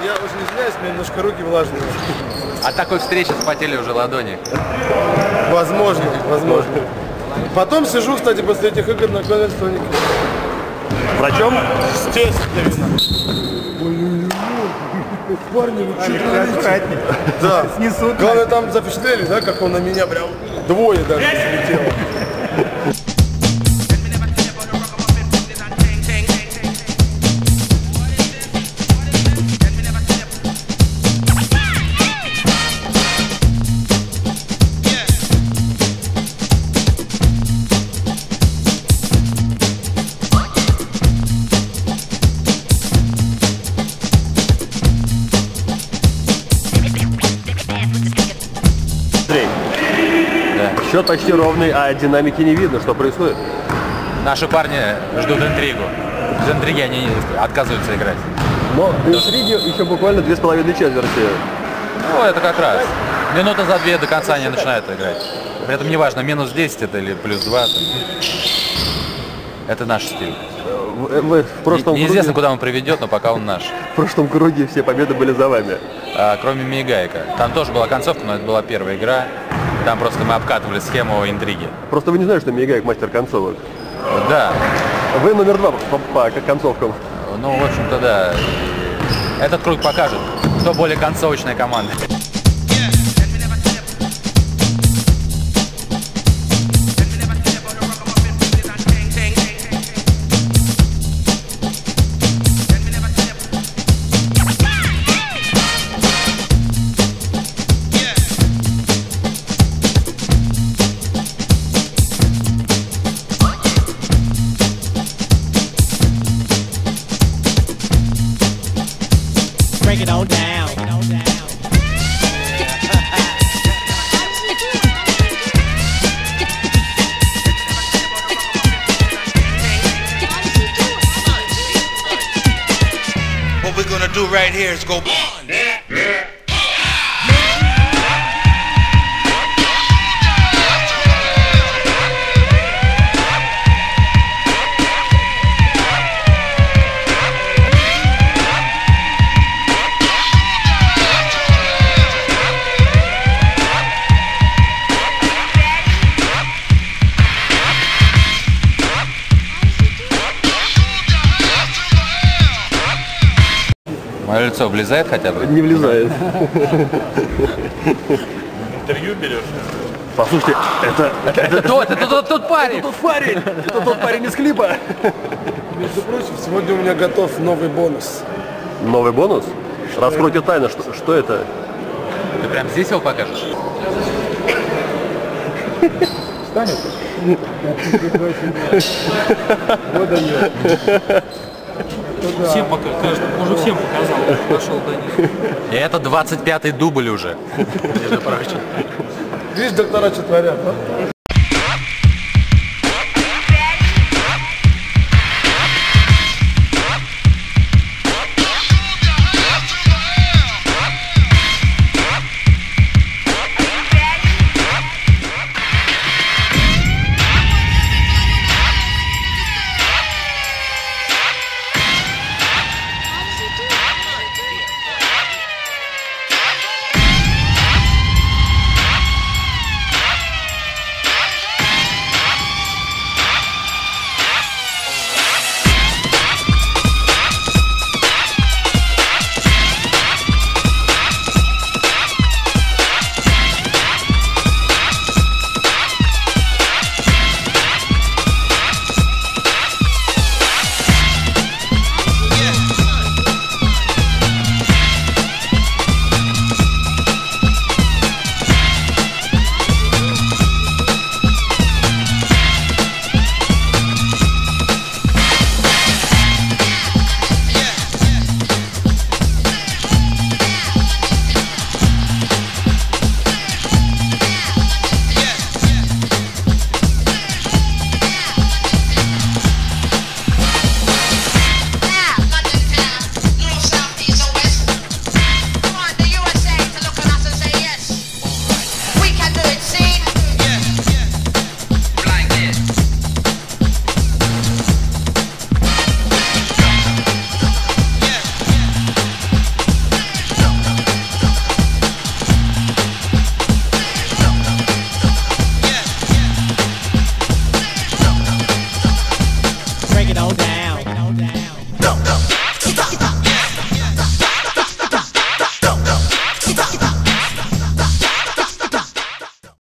Я очень извиняюсь, у меня немножко руки влажные. От такой встречи вспотели уже ладони. Возможно, возможно. Потом сижу, кстати, после этих игр на конверсионике. Врачом? Естественно. Парни, вы что? Да. Снесут. Главное, там запечатлели, да, как он на меня прям двое даже слетело. Да. Счет почти ровный, а динамики не видно. Что происходит? Наши парни ждут интригу. Без интриги они отказываются играть. Но до интриги еще буквально 2,5 четверти. Ну, это как раз. Минута за 2 до конца они начинают играть. При этом неважно, минус 10 это или плюс 2. Это наш стиль. В прошлом Неизвестно, круге, куда он приведет, но пока он наш. в прошлом круге все победы были за вами. Кроме Миегайка. Там тоже была концовка, но это была первая игра. Там просто мы обкатывали схему интриги. Просто вы не знаете, что Миегайк мастер концовок. Да. Вы номер 2 по концовкам. Ну, в общем-то, да. Этот круг покажет, кто более концовочная команда. Break it all down. What we're gonna do right here is go. Мое лицо влезает хотя бы? Не влезает. Интервью берешь? Послушайте, Это тот парень! тот парень! Это тот парень из клипа! Между прочим, сегодня у меня готов новый бонус. Новый бонус? Раскройте тайну, что это? Ты прям здесь его покажешь? Станет? Вот они. Всем покажет, уже всем показал, пошел до них. И это 25-й дубль уже, между прочим. Видишь, доктора что творят, а?